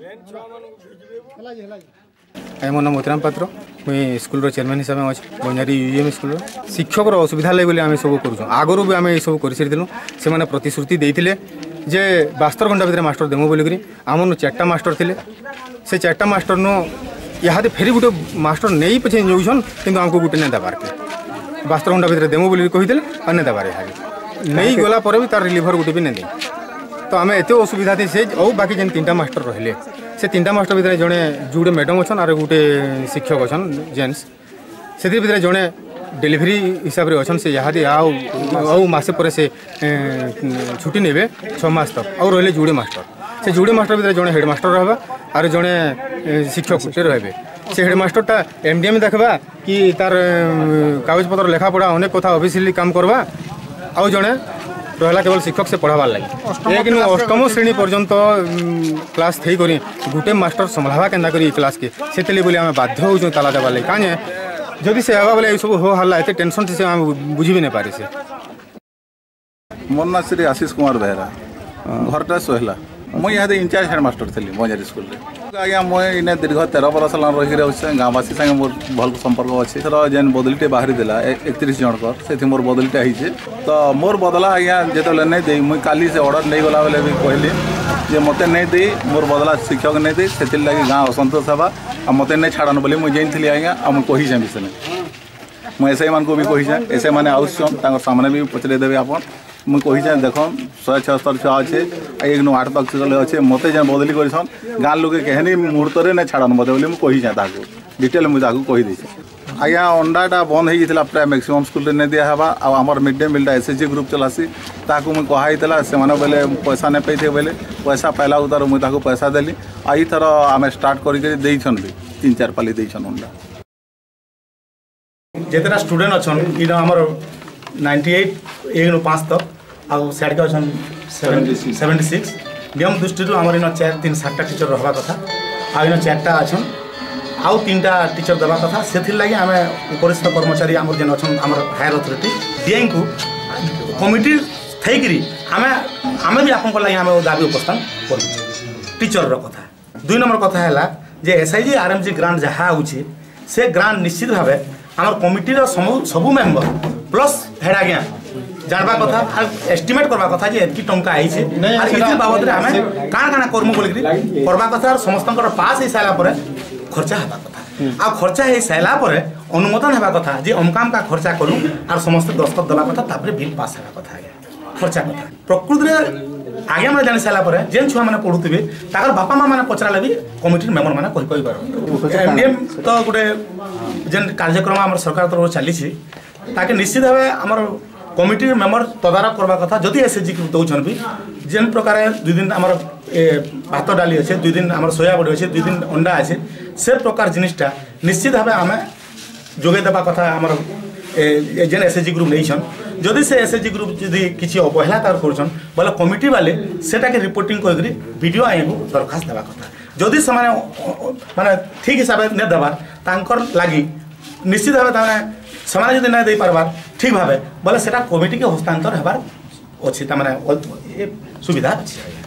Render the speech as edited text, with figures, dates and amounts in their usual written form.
मो नाम मोतीराम पात्र मुई स्कूल चेयरमैन हिसाब से अच्छे बंजारी यूएम स्कूल शिक्षक असुविधा लगे आम सब कर आगु भी आम सब कर से प्रतिश्रुति देते जे 72 घंटा भितर मास्टर देमु बोलिक आमन 4टा मास्टर थे से 4टा मास्टर नो यहाँ फेरी गोटे मास्टर नहीं पछे जाऊन कि आमको गोटे नहीं देवार के 72 घंटा भितर देमु बोलिक कहीदे और नहीं देवार यहाँ नहीं गला भी तार रिलीभर गोटे भी नहीं दे तो आम एत असुविधा थी से बाकी जेन 3टा मास्टर रहिले से 3टा मास्टर भितर जड़े जुड़े मैडम अच्छा और गोटे शिक्षक अच्छा जेन्ट्स से भितर जड़े डेलीवरी हिसाब से अच्छा से यहाँ आउ मसे पर से छुट्टी ने 6 मास तक और रही जुड़े मास्टर से जुड़े मास्टर भितर जड़े हेडमास्टर रहा और जड़े शिक्षक से रे से हेडमास्टरटा एमडीएम देखा कि तार कागज पत्र लेखा पढ़ा अनेक कथा ऑफिशियली काम करवा आउ जड़े रहा केवल शिक्षक से पढ़ाबार लगे लेकिन 8म श्रेणी पर्यंत क्लास थी करी गोटे मास्टर संभाळवा केन्दा करी क्लास के से बोली आम बाध्य हो ताला देवार लगे कहीं जदि से हवा बोले सब हो हल्ला एत टेंशन से आम बुझी भी नहीं पारे से मोर ना श्री आशीष कुमार बेहरा घरटा सोहला मुझे यहाँ इंचार्ज हेडमास्टर थी बंजारी स्कूल आज्ञा मुझे दीर्घ 13 बरस रही गाँववासी संगे मोर भल संपर्क अच्छे थर जेन बदलीटे बाहरी देला 31 जनकर से मोर बदलीटा होइछे तो मोर बदला आज्ञा जो नहीं दे मुझे काली से ऑर्डर नहीं गला बेले भी कहली जे मत नहीं दे मोर बदला शिक्षक नहीं दे से लगे गाँव असंतोष हवा आ मत नहीं छाड़न बोली मुझे जानी आज्ञा आ मुझे कही विषय मुझे एसआई मान को भी कही एसआई मैंने आउसन सामने भी पचरे देवे आप मुझे कही देख 176 छुआ अच्छे 1 तक चले अच्छे मत जेन बदली कर गाँव लोग कहनी मुहूर्त नहीं छाड़न मत बोली मुझे कही डिटेल मुझे कहीदे आज्ञा अंडाटा बंद होता प्राय मैक्सिमम स्कूल नहीं दिहवा आमर मिड डे मिलटा एसएचजी ग्रुप चलासी ताकू मुझे कहुला से बोले पैसा नहीं पाई बोले पैसा पाइला उतार मुझे पैसा देली आई थर आम स्टार्ट कर 3-4 पाली देछन अंडा जितना स्टूडेंट अच्छा ये आमर 98 1-5 तक आउ साइड के अच्छा 76 नियम दृष्टि आमर इन 4-3-7टा टीचर रहा कथा आ 4टा अच्छा आउ 3टा टीचर देवा कथा से लगे आम उपरिस्थ कर्मचारी आम जेन अच्छा आम हायर अथॉरिटी डीएम को कमिटी थी आम भी आपन लगे आम दाबी उपस्थान कर टीचर कथा 2 नंबर कथा है जे एसआईजी आरएमजी ग्रांट जहाँ होची से ग्रांट निश्चित भाव आम कमिटी सबू मेम्बर प्लस हेड आज्ञा जानवा कथा एस्टिमेट करवा कथा जे एतकी टंका आइछे और बाबद आम काण कर्म बोलिक करवा कथा समस्त पास हो सारा पर खर्चा हवा कथा आ खर्चा हो सारा पर अनुमोदन हवा कथा जे अमकाम का खर्चा करूँ और समस्त दस्तखत देवा कथा तापर बिल पास हवा कथा खर्चा कथा प्रकृति आगे मैंने जानी सारापर जेन छुआ मैंने पढ़ुवे तार बापा माँ मैंने पचरा भी कमिटी मेम्बर मैंने एमडीएम तो गोटे जेन कार्यक्रम आम सरकार तरफ चली ताकि निश्चित भाव आम कमिटी मेम्बर तदारख करवा कथा जदि एसएचजी दौन भी जेन प्रकार 2 दिन आम भात डाली अच्छे 2 दिन आम सोया बड़ी अच्छे 2 दिन अंडा अच्छे से प्रकार जिनिसटा निश्चित भाव आम जोगे देवा कथा आम जेन एसएचजी ग्रुप नहीं जदि से एसएचजी ग्रुप जदि किसी अवहेला तार कर बोले कमिटी वाले सेटा के रिपोर्टिंग कर वीडियो आई को दरखास्त देवा कथा जदि से माने ठीक हिसाब से नहीं देवार तांकर लगी निश्चित भाव से जब नहीं दे पार्बार ठीक भाव बोले सेटा कमिटी के हस्तांतर होबार अच्छी सुविधा अच्छी।